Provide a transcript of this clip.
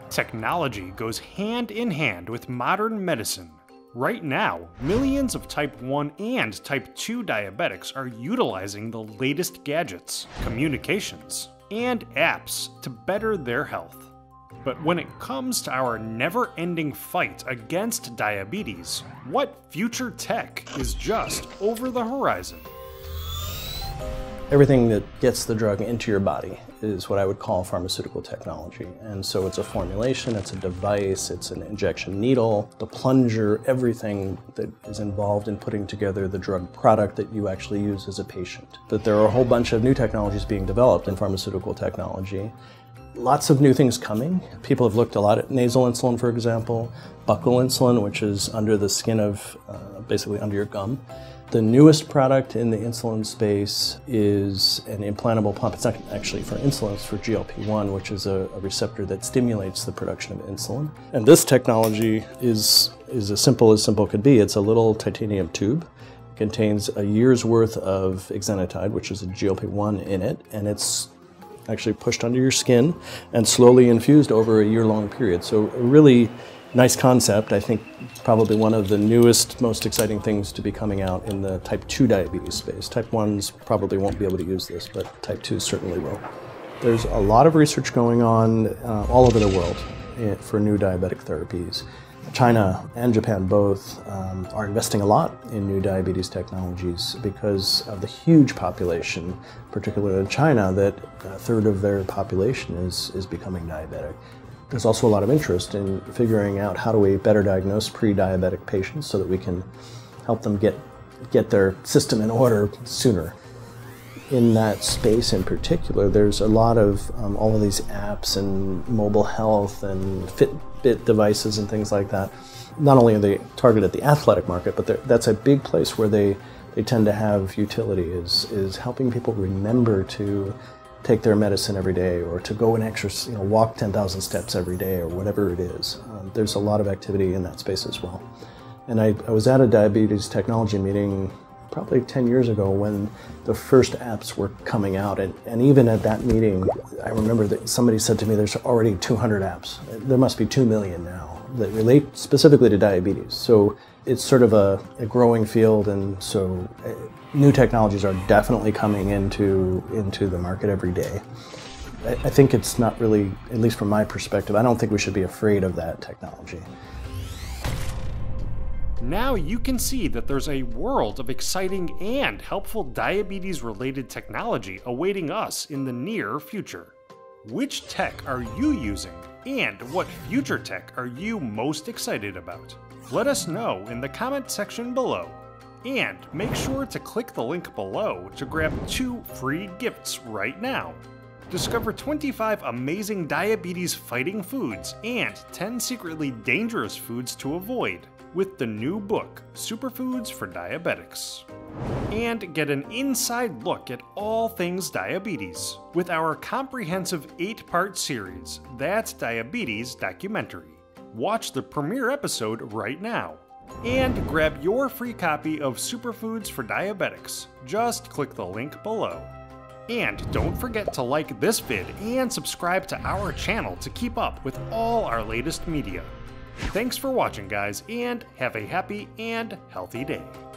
Technology goes hand in hand with modern medicine. Right now, millions of type 1 and type 2 diabetics are utilizing the latest gadgets, communications, and apps to better their health. But when it comes to our never-ending fight against diabetes, what future tech is just over the horizon? Everything that gets the drug into your body is what I would call pharmaceutical technology. And so it's a formulation, it's a device, it's an injection needle, the plunger, everything that is involved in putting together the drug product that you actually use as a patient. But there are a whole bunch of new technologies being developed in pharmaceutical technology. Lots of new things coming. People have looked a lot at nasal insulin, for example, buccal insulin, which is under the skin of, basically under your gum. The newest product in the insulin space is an implantable pump. It's not actually for insulin, it's for GLP-1, which is a receptor that stimulates the production of insulin. And this technology is as simple could be. It's a little titanium tube. It contains a year's worth of exenatide, which is a GLP-1 in it, and it's actually pushed under your skin and slowly infused over a year-long period. So a really nice concept. I think probably one of the newest, most exciting things to be coming out in the type 2 diabetes space. Type 1s probably won't be able to use this, but type 2s certainly will. There's a lot of research going on all over the world for new diabetic therapies. China and Japan both are investing a lot in new diabetes technologies because of the huge population, particularly in China, that a third of their population is becoming diabetic. There's also a lot of interest in figuring out how do we better diagnose pre-diabetic patients so that we can help them get their system in order sooner. In that space in particular, there's a lot of all of these apps and mobile health and Fitbit devices and things like that. Not only are they targeted at the athletic market, but that's a big place where they tend to have utility, is helping people remember to take their medicine every day, or to go and walk 10,000 steps every day, or whatever it is. There's a lot of activity in that space as well. And I was at a diabetes technology meeting probably 10 years ago when the first apps were coming out, and even at that meeting, I remember that somebody said to me, there's already 200 apps. There must be 2 million now that relate specifically to diabetes. So it's sort of a growing field, and so new technologies are definitely coming into the market every day. I think it's not really, at least from my perspective, I don't think we should be afraid of that technology. Now you can see that there's a world of exciting and helpful diabetes-related technology awaiting us in the near future. Which tech are you using, and what future tech are you most excited about? Let us know in the comment section below. And make sure to click the link below to grab 2 free gifts right now. Discover 25 amazing diabetes-fighting foods and 10 secretly dangerous foods to avoid with the new book, Superfoods for Diabetics. And get an inside look at all things diabetes with our comprehensive 8-part series, That's Diabetes Documentary. Watch the premiere episode right now. And grab your free copy of Superfoods for Diabetics. Just click the link below. And don't forget to like this vid and subscribe to our channel to keep up with all our latest media. Thanks for watching, guys, and have a happy and healthy day.